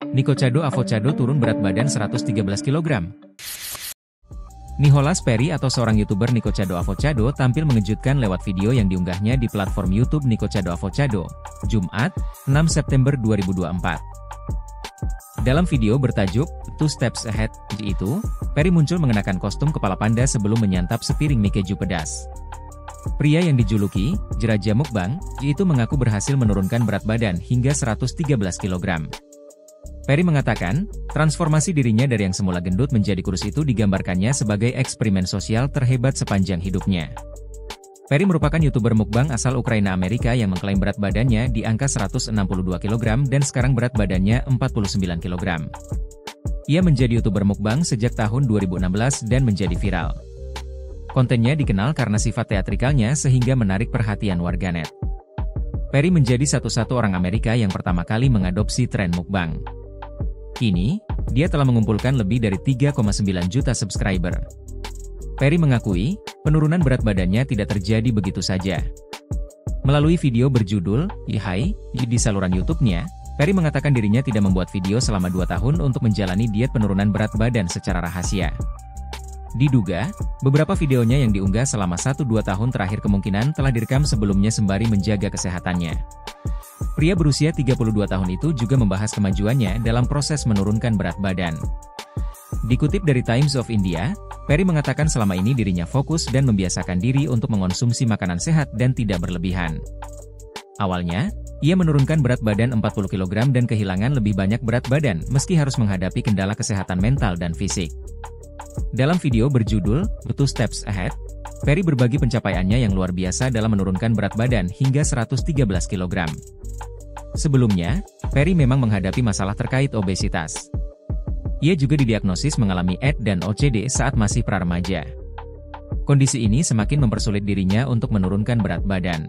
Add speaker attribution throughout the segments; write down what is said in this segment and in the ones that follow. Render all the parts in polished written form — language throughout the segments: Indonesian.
Speaker 1: Nicochado Avocado turun berat badan 113 kg. Nicholas Perry atau seorang YouTuber Nicochado Avocado tampil mengejutkan lewat video yang diunggahnya di platform YouTube Nicochado Avocado, Jumat, 6 September 2024. Dalam video bertajuk, Two Steps Ahead, itu, Perry muncul mengenakan kostum kepala panda sebelum menyantap sepiring mie keju pedas. Pria yang dijuluki, Jeraja Mukbang, itu mengaku berhasil menurunkan berat badan hingga 113 kg. Perry mengatakan, transformasi dirinya dari yang semula gendut menjadi kurus itu digambarkannya sebagai eksperimen sosial terhebat sepanjang hidupnya. Perry merupakan YouTuber mukbang asal Ukraina Amerika yang mengklaim berat badannya di angka 162 kg dan sekarang berat badannya 49 kg. Ia menjadi YouTuber mukbang sejak tahun 2016 dan menjadi viral. Kontennya dikenal karena sifat teatrikalnya sehingga menarik perhatian warganet. Perry menjadi satu-satu orang Amerika yang pertama kali mengadopsi tren mukbang. Kini, dia telah mengumpulkan lebih dari 3,9 juta subscriber. Perry mengakui, penurunan berat badannya tidak terjadi begitu saja. Melalui video berjudul, Hai, di saluran YouTube-nya, Perry mengatakan dirinya tidak membuat video selama 2 tahun untuk menjalani diet penurunan berat badan secara rahasia. Diduga, beberapa videonya yang diunggah selama 1-2 tahun terakhir kemungkinan telah direkam sebelumnya sembari menjaga kesehatannya. Pria berusia 32 tahun itu juga membahas kemajuannya dalam proses menurunkan berat badan. Dikutip dari Times of India, Perry mengatakan selama ini dirinya fokus dan membiasakan diri untuk mengonsumsi makanan sehat dan tidak berlebihan. Awalnya, ia menurunkan berat badan 40 kg dan kehilangan lebih banyak berat badan meski harus menghadapi kendala kesehatan mental dan fisik. Dalam video berjudul, Two Steps Ahead, Perry berbagi pencapaiannya yang luar biasa dalam menurunkan berat badan hingga 113 kg. Sebelumnya, Perry memang menghadapi masalah terkait obesitas. Ia juga didiagnosis mengalami AD dan OCD saat masih pra-remaja. Kondisi ini semakin mempersulit dirinya untuk menurunkan berat badan.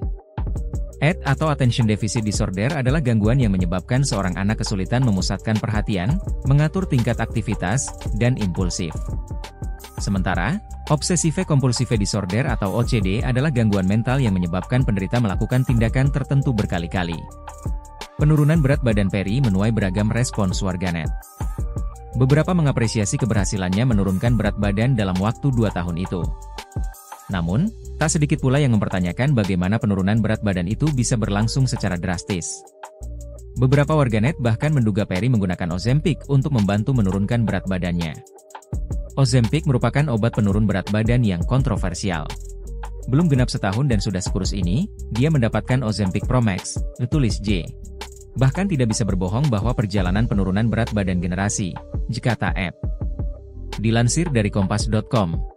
Speaker 1: AD atau Attention Deficit Disorder adalah gangguan yang menyebabkan seorang anak kesulitan memusatkan perhatian, mengatur tingkat aktivitas, dan impulsif. Sementara, Obsessive Compulsive Disorder atau OCD adalah gangguan mental yang menyebabkan penderita melakukan tindakan tertentu berkali-kali. Penurunan berat badan Perry menuai beragam respons warganet. Beberapa mengapresiasi keberhasilannya menurunkan berat badan dalam waktu 2 tahun itu. Namun, tak sedikit pula yang mempertanyakan bagaimana penurunan berat badan itu bisa berlangsung secara drastis. Beberapa warganet bahkan menduga Perry menggunakan Ozempic untuk membantu menurunkan berat badannya. Ozempic merupakan obat penurun berat badan yang kontroversial. Belum genap setahun dan sudah sekurus ini, dia mendapatkan Ozempic Pro Max, tulis J. Bahkan tidak bisa berbohong bahwa perjalanan penurunan berat badan generasi, Jakarta App. Dilansir dari Kompas.com.